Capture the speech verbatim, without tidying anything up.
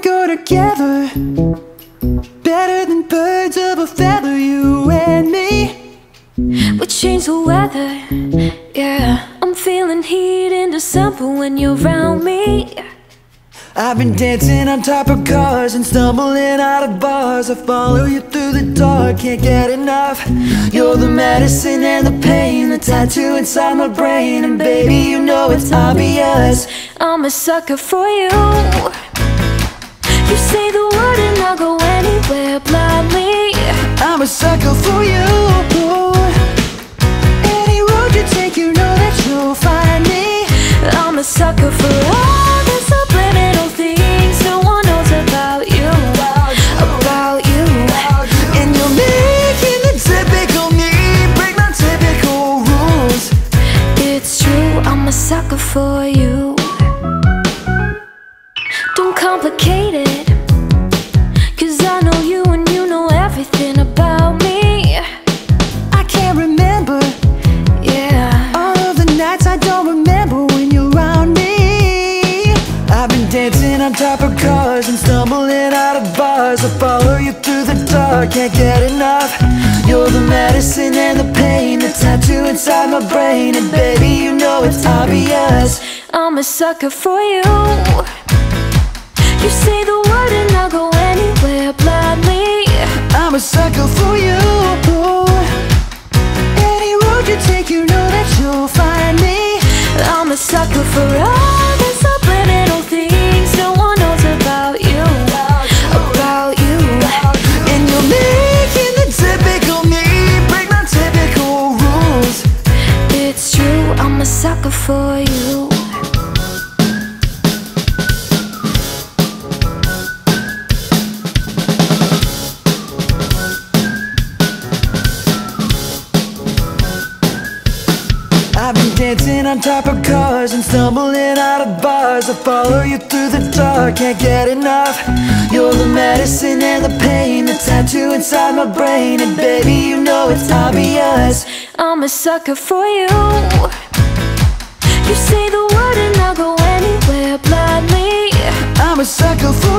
go together, better than birds of a feather, you and me. We change the weather, yeah. I'm feeling heat in December when you're around me. I've been dancing on top of cars and stumbling out of bars. I follow you through the dark, can't get enough. You're the medicine and the pain, the tattoo inside my brain. And baby, you know it's obvious, I'm a sucker for you. You say the word and I'll go anywhere blindly. I'm a sucker for you. Any road you take, you know that you'll find me. I'm a sucker for all the subliminal things no one knows about you, about you. And you're making the typical me break my typical rules. It's true, I'm a sucker for you. Don't complicate it, 'cause I know you and you know everything about me. I can't remember, yeah, all of the nights I don't remember when you're around me. I've been dancing on top of cars and stumbling out of bars. I follow you through the dark, can't get enough. You're the medicine and the pain, the tattoo inside my brain. And baby, you know it's obvious, I'm a sucker for you. You say the word and I'll go anywhere blindly. I'm a sucker for you. Any road you take, you know that you'll find me. I'm a sucker for all the subliminal things no one knows about you, about you. And you're making the typical me break my typical rules. It's true, I'm a sucker for you. I've been dancing on top of cars and stumbling out of bars. I follow you through the dark, can't get enough. You're the medicine and the pain, the tattoo inside my brain. And baby, you know it's obvious, I'm a sucker for you. You say the word and I'll go anywhere blindly. I'm a sucker for